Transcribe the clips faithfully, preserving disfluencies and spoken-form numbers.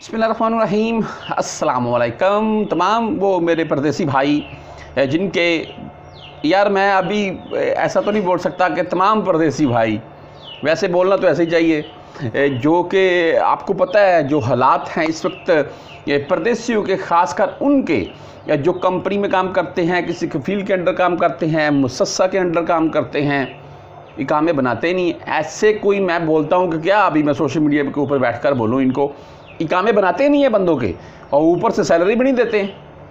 बिस्मिल्लाहिर्रहमानिर्रहीम अस्सलाम वालेकुम तमाम वो मेरे परदेसी भाई जिनके यार मैं अभी ऐसा तो नहीं बोल सकता कि तमाम परदेसी भाई, वैसे बोलना तो ऐसे ही चाहिए जो कि आपको पता है जो हालात हैं इस वक्त परदेसियों के, ख़ासकर उनके जो कंपनी में काम करते हैं, किसी कफील के अंडर काम करते हैं, मुसस्सा के अंडर काम करते हैं, इकामे बनाते नहीं। ऐसे कोई मैं बोलता हूँ कि क्या अभी मैं सोशल मीडिया के ऊपर बैठकर बोलूँ, इनको इकामे बनाते नहीं है बंदों के और ऊपर से सैलरी भी नहीं देते।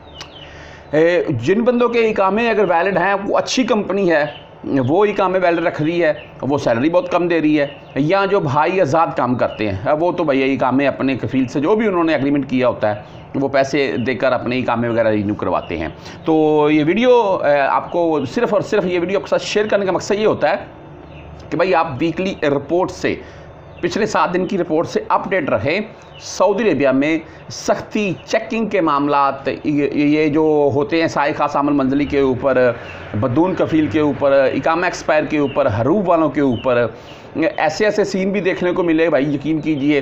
जिन बंदों के इकामे अगर वैलिड हैं, वो अच्छी कंपनी है, वो इकामे वैलिड रख रही है, वो सैलरी बहुत कम दे रही है, या जो भाई आज़ाद काम करते हैं वो तो भैया इकामे अपने कफील से जो भी उन्होंने एग्रीमेंट किया होता है वो पैसे देकर अपने इकामे वगैरह रिन्यू करवाते हैं। तो ये वीडियो आपको सिर्फ़ और सिर्फ ये वीडियो आपके साथ शेयर करने का मकसद ये होता है कि भाई आप वीकली रिपोर्ट से, पिछले सात दिन की रिपोर्ट से अपडेट रहे। सऊदी अरेबिया में सख्ती चेकिंग के मामलात, ये जो होते हैं साए खास आमल मंजली के ऊपर, बदून कफील के ऊपर, इकामा एक्सपायर के ऊपर, हरूब वालों के ऊपर, ऐसे ऐसे सीन भी देखने को मिले भाई। यकीन कीजिए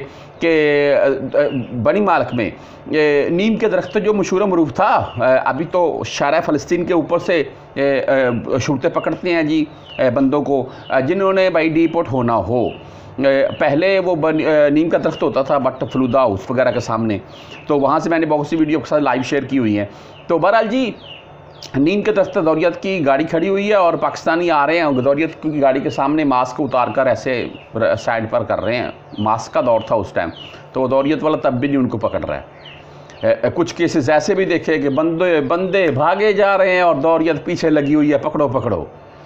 कि बनी मालक में नीम के दरख्त जो मशहूर मरूफ था, अभी तो शारा फ़लस्तीन के ऊपर से शुरतें पकड़ते हैं जी बंदों को जिन्होंने भाई डिपोर्ट होना हो। पहले वो नीम का दरख्त होता था बट फलूदा हाउस वगैरह के सामने, तो वहाँ से मैंने बहुत सी वीडियो के साथ लाइव शेयर की हुई हैं। तो बहरहाल जी नीम के दरख्त गदौरियत की गाड़ी खड़ी हुई है और पाकिस्तानी आ रहे हैं गदौरियत की गाड़ी के सामने मास्क उतार कर ऐसे साइड पर कर रहे हैं। मास्क का दौर था उस टाइम, तो गदौरियत वाला तब भी नहीं उनको पकड़ रहा है। कुछ केसेस ऐसे भी देखे कि बंदे बंदे भागे जा रहे हैं और दौरियत पीछे लगी हुई है, पकड़ो पकड़ो।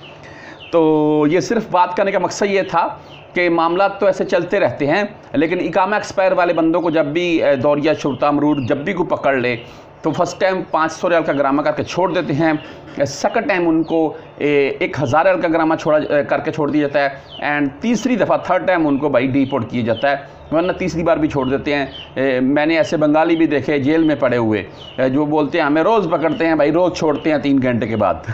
तो ये सिर्फ बात करने का मकसद ये था कि मामला तो ऐसे चलते रहते हैं, लेकिन इकामा एक्सपायर वाले बंदों को जब भी दौरिया शुरता मरूर जब भी कोई पकड़ ले तो फर्स्ट टाइम पाँच सौ रियाल का ग्रामा करके छोड़ देते हैं, सेकंड टाइम उनको एक हज़ार रियाल का ग्रामा छोड़ा करके छोड़ दिया जाता है, एंड तीसरी दफ़ा थर्ड टाइम उनको भाई डिपोर्ट किया जाता है, वरना तीसरी बार भी छोड़ देते हैं। मैंने ऐसे बंगाली भी देखे जेल में पड़े हुए जो बोलते हैं हमें रोज़ पकड़ते हैं भाई, रोज़ छोड़ते हैं तीन घंटे के बाद।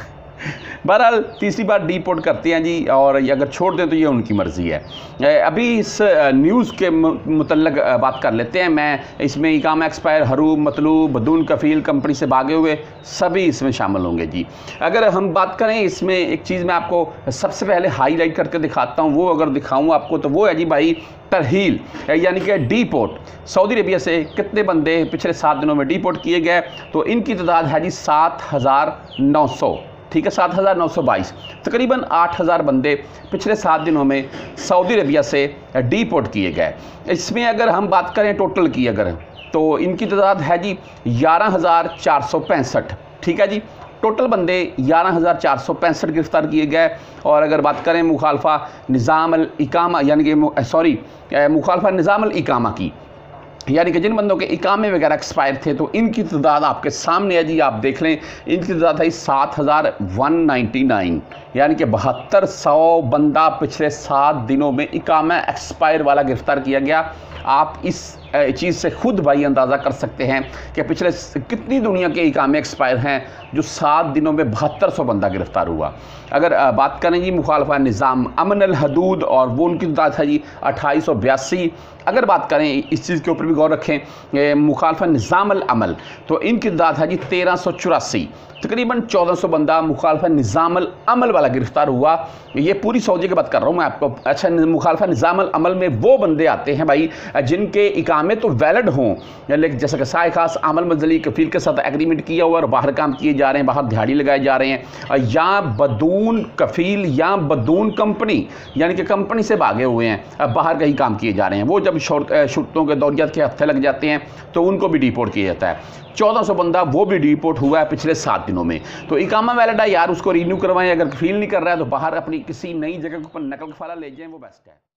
बहरहाल तीसरी बार डिपोर्ट करते हैं जी, और अगर छोड़ दें तो ये उनकी मर्ज़ी है। अभी इस न्यूज़ के मुतल्लिक़ बात कर लेते हैं। मैं इसमें इकामा एक्सपायर, हरूब, मतलूब, बदून कफील कंपनी से भागे हुए सभी इसमें शामिल होंगे जी। अगर हम बात करें इसमें एक चीज़ मैं आपको सबसे पहले हाईलाइट करके दिखाता हूँ, वो अगर दिखाऊँ आपको तो वो है जी भाई तरहील, यानी कि डिपोर्ट। सऊदी अरेबिया से कितने बंदे पिछले सात दिनों में डिपोर्ट किए गए, तो इनकी तादाद है जी सात हज़ार नौ सौ, ठीक है, सात हज़ार नौ सौ बाईस। तकरीबन आठ हज़ार बंदे पिछले सात दिनों में सऊदी अरेबिया से डिपोर्ट किए गए। इसमें अगर हम बात करें टोटल की अगर, तो इनकी तादाद है जी ग्यारह हज़ार चार सौ पैंसठ, ठीक है जी। टोटल बंदे ग्यारह हज़ार चार सौ पैंसठ गिरफ़्तार किए गए। और अगर बात करें मुखालफा निज़ाम अल इकामा, यानी कि सॉरी मुखालफा निज़ाम अल इकामा की, यानी कि जिन बंदों के इकामे वगैरह एक्सपायर थे, तो इनकी तादाद आपके सामने है जी, आप देख लें। इनकी तादाद है सात हज़ार वन नाइन्टी नाइन, यानी कि बहत्तर सौ बंदा पिछले सात दिनों में इकामा एक्सपायर वाला गिरफ़्तार किया गया। आप इस चीज़ से खुद भाई अंदाज़ा कर सकते हैं कि पिछले कितनी दुनिया के इकामे एक्सपायर हैं जो सात दिनों में बहत्तर सौ बंदा गिरफ़्तार हुआ। अगर बात करें जी मुखालफा निज़ाम अमन अल हदूद, और वो उनकी तादाद है जी अट्ठाईस सौ बयासी। अगर बात करें इस चीज़ के ऊपर भी गौर रखें, मुखालफा निज़ाम अल अमल, तो इनकी तादाद है जी तेरह सौ चौरासी। तकरीबन चौदह सौ बंदा मुखालफा निज़ाम अल अमल वाला गिरफ़्तार हुआ। ये पूरी सऊदी की बात कर रहा हूँ मैं आपको। अच्छा, मुखालफा निज़ाम अल अमल में वो बंदे आते हैं भाई जिनके इकामे तो वैलिड हों, लेकिन जैसे कि साए खास आमल मंजली कफील के साथ एग्रीमेंट किया हुआ और बाहर काम किए जा रहे हैं, बाहर दिहाड़ी लगाए जा रहे हैं, या बदून कफील या बदून कंपनी, यानी कि कंपनी से भागे हुए हैं, बाहर कहीं काम किए जा रहे हैं। वो जब शुरतों के दौरियत के हफ्ते लग जाते हैं तो उनको भी डिपोर्ट किया जाता है। चौदह सौ बंदा वो भी डिपोर्ट हुआ है पिछले सात दिनों में। तो इकामा वैलिड है यार, उसको रिन्यू करवाएं। अगर फील नहीं कर रहा है तो बाहर अपनी किसी नई जगह के ऊपर नकल कफाला ले जाएं, वो बेस्ट है।